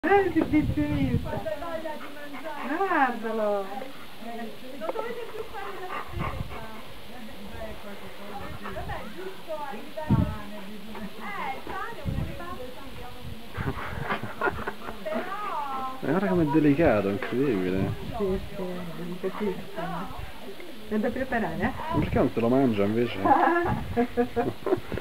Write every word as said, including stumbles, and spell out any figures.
Esibizionista! Guardalo! Non dovete più fare la spesa. Vabbè, giusto a livello... Eh, il pane è un ribasso. Però... Guarda com'è delicato, incredibile. Sì, sì, delicatissimo. È da preparare, eh? Perché non se lo mangia invece?